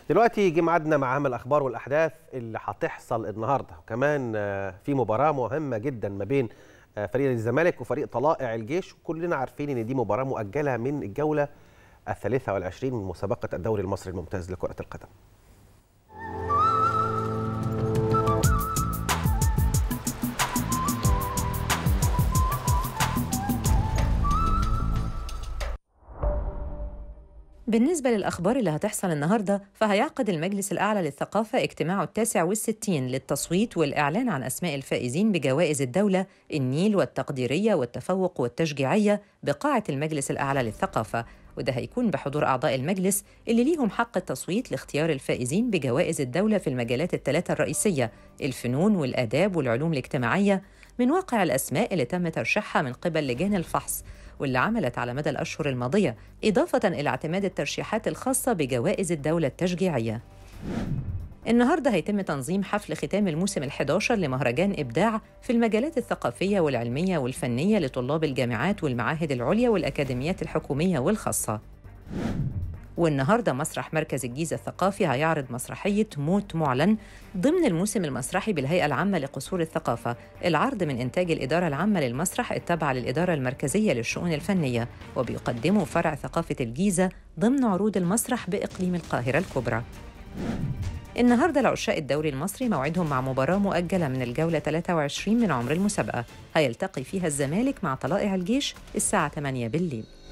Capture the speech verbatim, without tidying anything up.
دلوقتي جه ميعادنا مع اهم الاخبار والاحداث اللي هتحصل النهارده، وكمان في مباراه مهمه جدا ما بين فريق الزمالك وفريق طلائع الجيش، وكلنا عارفين ان دي مباراه مؤجله من الجوله الثالثه والعشرين من مسابقه الدوري المصري الممتاز لكره القدم. بالنسبة للأخبار اللي هتحصل النهاردة، فهيعقد المجلس الأعلى للثقافة اجتماعه التاسع والستين للتصويت والإعلان عن أسماء الفائزين بجوائز الدولة النيل والتقديرية والتفوق والتشجيعية بقاعة المجلس الأعلى للثقافة، وده هيكون بحضور أعضاء المجلس اللي ليهم حق التصويت لاختيار الفائزين بجوائز الدولة في المجالات الثلاثة الرئيسية: الفنون والآداب والعلوم الاجتماعية، من واقع الأسماء اللي تم ترشيحها من قبل لجان الفحص واللي عملت على مدى الأشهر الماضية، إضافة إلى اعتماد الترشيحات الخاصة بجوائز الدولة التشجيعية. النهاردة هيتم تنظيم حفل ختام الموسم الحادي عشر لمهرجان إبداع في المجالات الثقافية والعلمية والفنية لطلاب الجامعات والمعاهد العليا والأكاديميات الحكومية والخاصة. والنهاردة مسرح مركز الجيزة الثقافي هيعرض مسرحية موت معلن ضمن الموسم المسرحي بالهيئة العامة لقصور الثقافة، العرض من إنتاج الإدارة العامة للمسرح التابعة للإدارة المركزية للشؤون الفنية، وبيقدمه فرع ثقافة الجيزة ضمن عروض المسرح بإقليم القاهرة الكبرى. النهاردة لعشاق الدوري المصري موعدهم مع مباراة مؤجلة من الجولة ثلاثة وعشرين من عمر المسابقة، هيلتقي فيها الزمالك مع طلائع الجيش الساعة ثمانية بالليل.